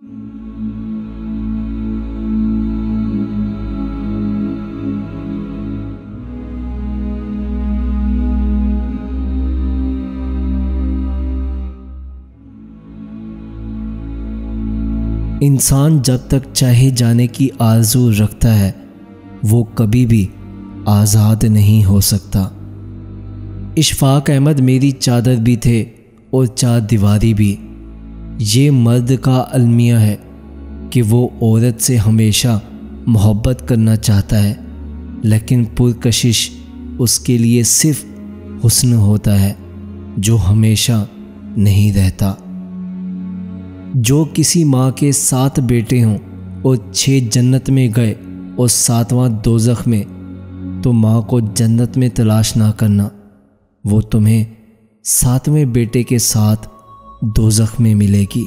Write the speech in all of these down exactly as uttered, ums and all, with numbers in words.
इंसान जब तक चाहे जाने की आरज़ू रखता है वो कभी भी आज़ाद नहीं हो सकता। इशफाक अहमद मेरी चादर भी थे और चार दीवारी भी। ये मर्द का अलमिया है कि वो औरत से हमेशा मोहब्बत करना चाहता है, लेकिन पुरकशिश उसके लिए सिर्फ हुस्न होता है जो हमेशा नहीं रहता। जो किसी माँ के सात बेटे हों और छः जन्नत में गए और सातवां दोज़ख में, तो माँ को जन्नत में तलाश ना करना, वो तुम्हें सातवें बेटे के साथ दोज़ख में मिलेगी।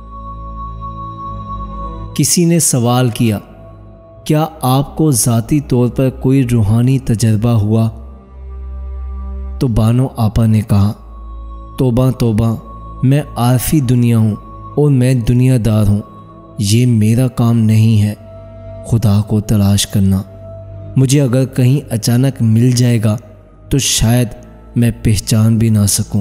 किसी ने सवाल किया, क्या आपको ज़ाती तौर पर कोई रूहानी तजर्बा हुआ? तो बानो आपा ने कहा, तौबा तौबा, मैं आरफी दुनिया हूँ और मैं दुनियादार हूँ। ये मेरा काम नहीं है खुदा को तलाश करना। मुझे अगर कहीं अचानक मिल जाएगा तो शायद मैं पहचान भी ना सकूं।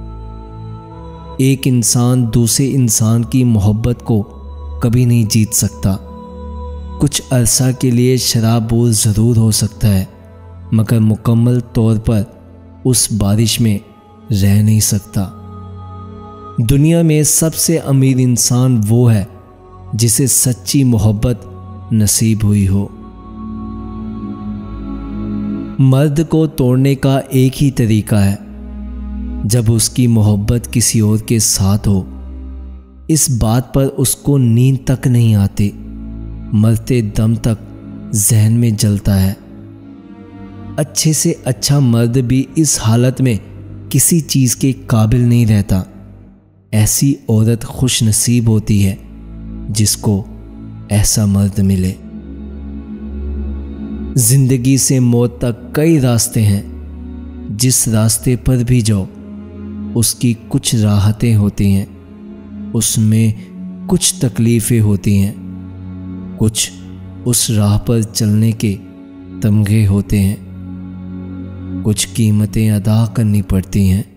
एक इंसान दूसरे इंसान की मोहब्बत को कभी नहीं जीत सकता। कुछ अरसा के लिए शराबोर ज़रूर हो सकता है, मगर मुकम्मल तौर पर उस बारिश में रह नहीं सकता। दुनिया में सबसे अमीर इंसान वो है जिसे सच्ची मोहब्बत नसीब हुई हो। मर्द को तोड़ने का एक ही तरीका है, जब उसकी मोहब्बत किसी और के साथ हो। इस बात पर उसको नींद तक नहीं आती, मरते दम तक जहन में जलता है। अच्छे से अच्छा मर्द भी इस हालत में किसी चीज़ के काबिल नहीं रहता। ऐसी औरत खुश नसीब होती है जिसको ऐसा मर्द मिले। जिंदगी से मौत तक कई रास्ते हैं। जिस रास्ते पर भी जाओ उसकी कुछ राहतें होती हैं, उसमें कुछ तकलीफ़ें होती हैं, कुछ उस राह पर चलने के तमगे होते हैं, कुछ कीमतें अदा करनी पड़ती हैं।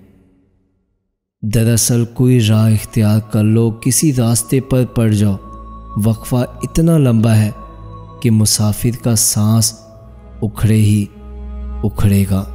दरअसल कोई राह इख्तियार कर लो, किसी रास्ते पर पड़ जाओ, वक्फा इतना लंबा है कि मुसाफिर का सांस उखड़े ही उखड़ेगा।